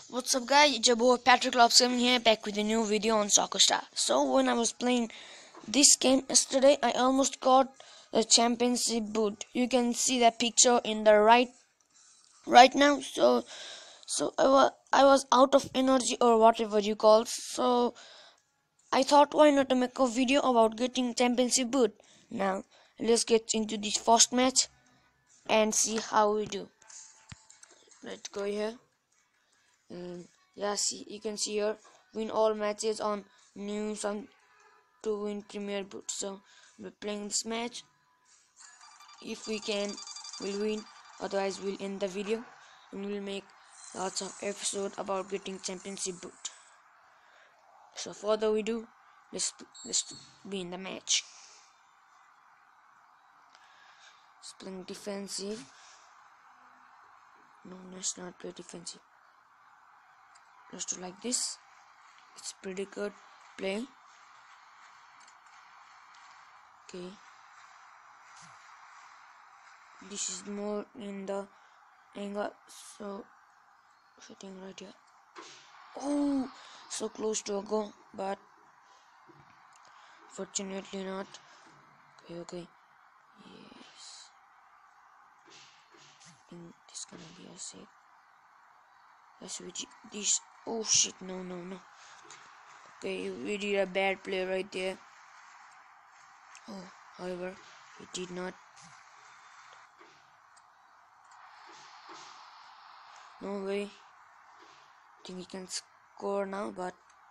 What's up guys, it's your boy Patrick Lobsam here, back with a new video on Soccer Star. So when I was playing this game yesterday, I almost got the championship boot. You can see that picture in the right now. So I was out of energy or whatever you call. So I thought, why not to make a video about getting championship boot. Now let's get into this first match and see how we do. Let's go here. And yeah, see, you can see here, win all matches on new some to win premier boot. So we're playing this match. If we can, we'll win, otherwise we'll end the video and we'll make lots of episode about getting championship boot. So further we do, let's be in the match. It's playing defensive. No, let's not play defensive. Let's do like this. It's pretty good play. Okay, this is more in the angle, so shooting right here. Oh, so close to a goal, but fortunately not. Okay, yes, I think this gonna be a save. Let's switch this. Oh shit, no. Okay, we did a bad play right there. Oh, however, it did not. No way. I think we can score now, but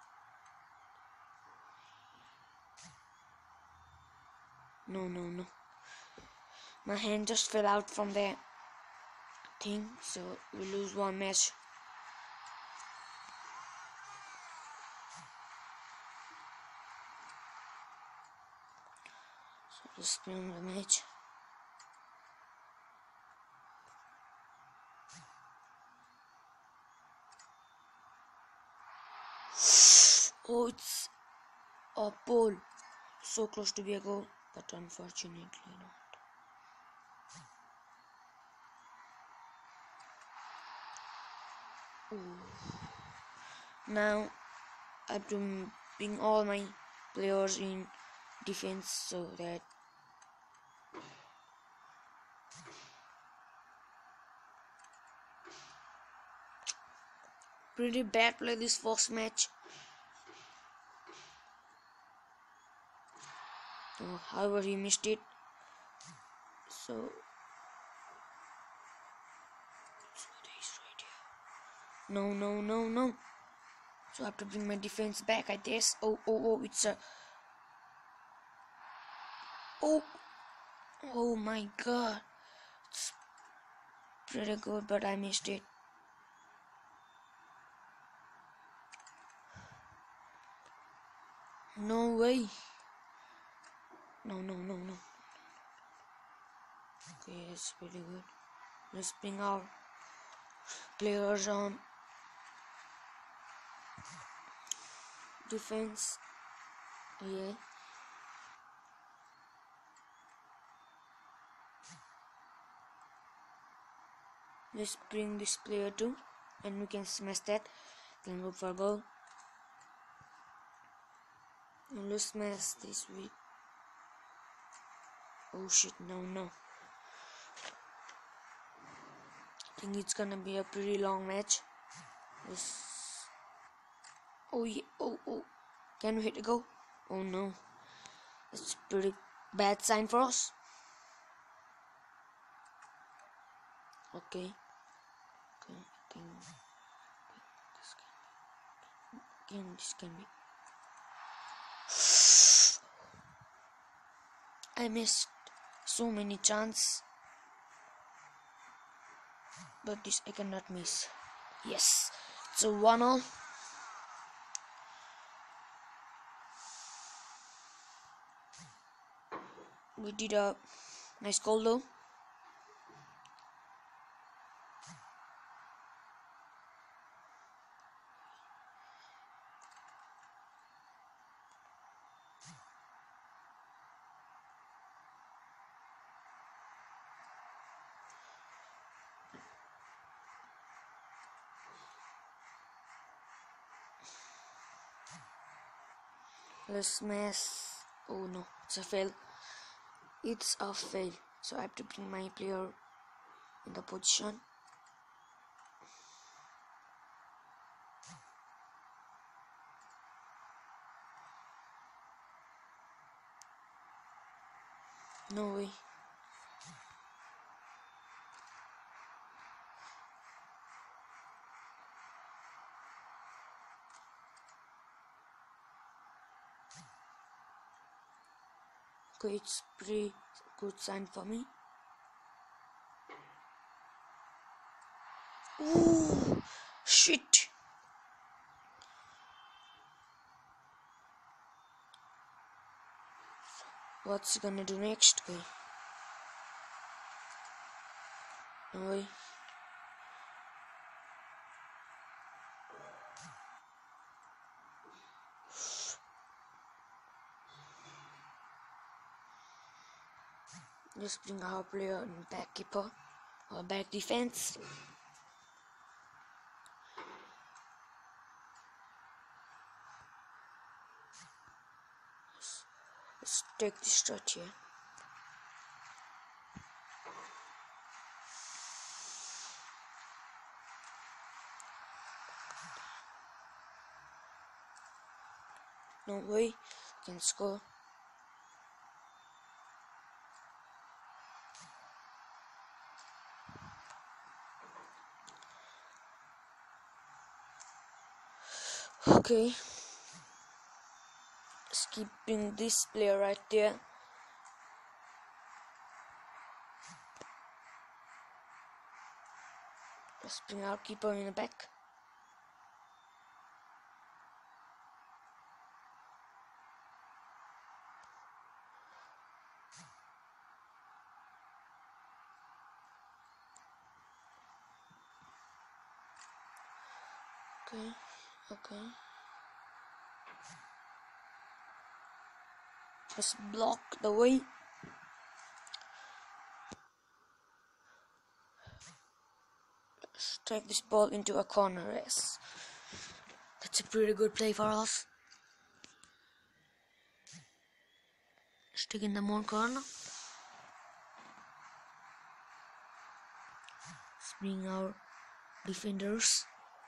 no. My hand just fell out from the thing, so we lose one match. So let's play on the match. Oh, it's a pole. So close to be a goal, but unfortunately not. Ooh. Now I have to bring all my players in defense so that pretty bad play this first match. Oh, however, he missed it. So this right here. No. So I have to bring my defense back, I guess. Oh, it's a. Oh my god. It's pretty good, but I missed it. No way. No. Okay, that's pretty good. Let's bring our players on defense. Yeah. Let's bring this player too, and we can smash that. Then look for a goal. And let's smash this with. Oh shit, no. I think it's gonna be a pretty long match. Oh yeah, oh. Can we hit a goal? Oh no. That's a pretty bad sign for us. Okay, I think this can be. I missed so many chances, but this I cannot miss. Yes, it's a 1-1. We did a nice goal though. Let's mess. Oh no, it's a fail. It's a fail. So I have to bring my player in the position. No way. Okay, it's pretty good sign for me. Ooh, shit. What's he gonna do next? Okay. No way. Just bring our player in back keeper or back defense. Let's take this shot here. No way, can score. Okay, skipping this player right there. Let's bring our keeper in the back. Okay. Just block the way. Let's take this ball into a corner. Yes, that's a pretty good play for us. Stick in the more corner. Let's bring our defenders.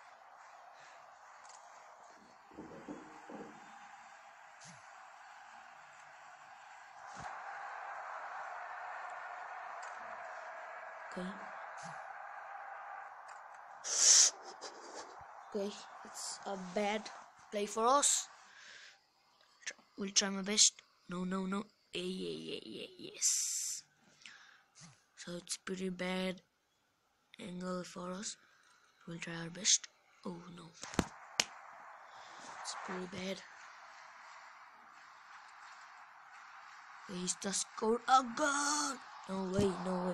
Okay, it's a bad play for us. We'll try my best. No. Yes. So it's pretty bad angle for us. We'll try our best. Oh no. It's pretty bad. He's the score a goal. No way.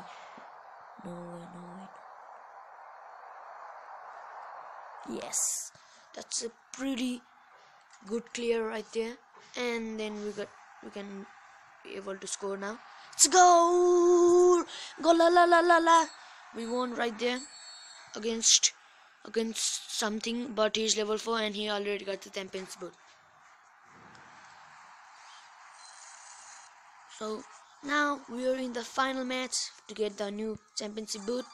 Yes, that's a pretty good clear right there, and then we can be able to score now. It's goal! Goal! La! We won right there against something, but he's level 4 and he already got the Champions boot. So now we are in the final match to get the new championship boot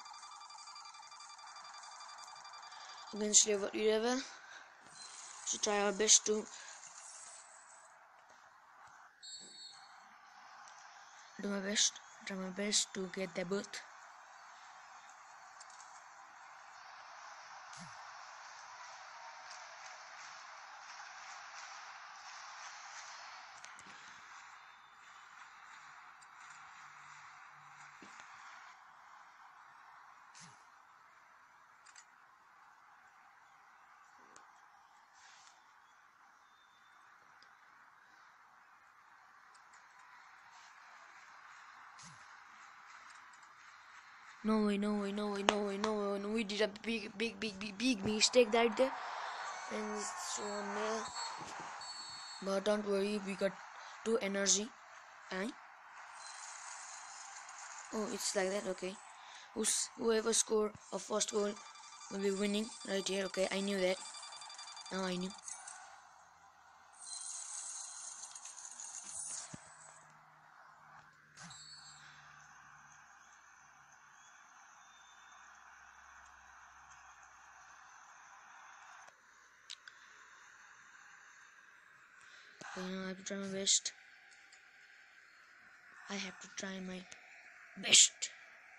against level 11. So try our best to try my best to get the boot. No way. We did a big mistake right there. And it's 1-0. But don't worry, we got 2 energy. Oh, it's like that, okay. Whoever score a first goal will be winning right here, okay. I knew that. Now I knew. Okay, now I have to try my best. I have to try my best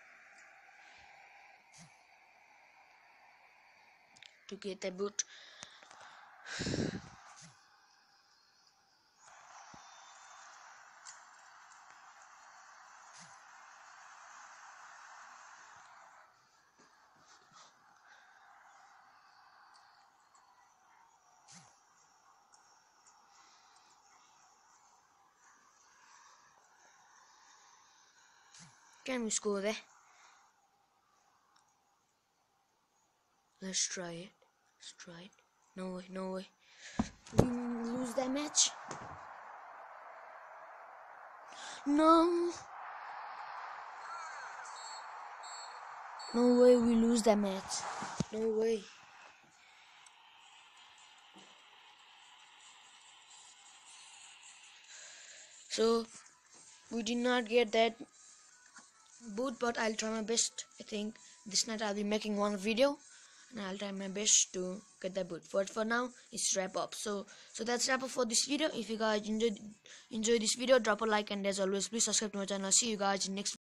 to get the boot. Can we score there? Let's try it. Let's try it. No way, no way. We lose that match. No. No way we lose that match. No way. So we did not get that boot, but I'll try my best. I think this night I'll be making one video and I'll try my best to get that boot. But for now it's wrap up. So that's wrap up for this video. If you guys enjoyed this video, drop a like, and as always please subscribe to my channel. See you guys in next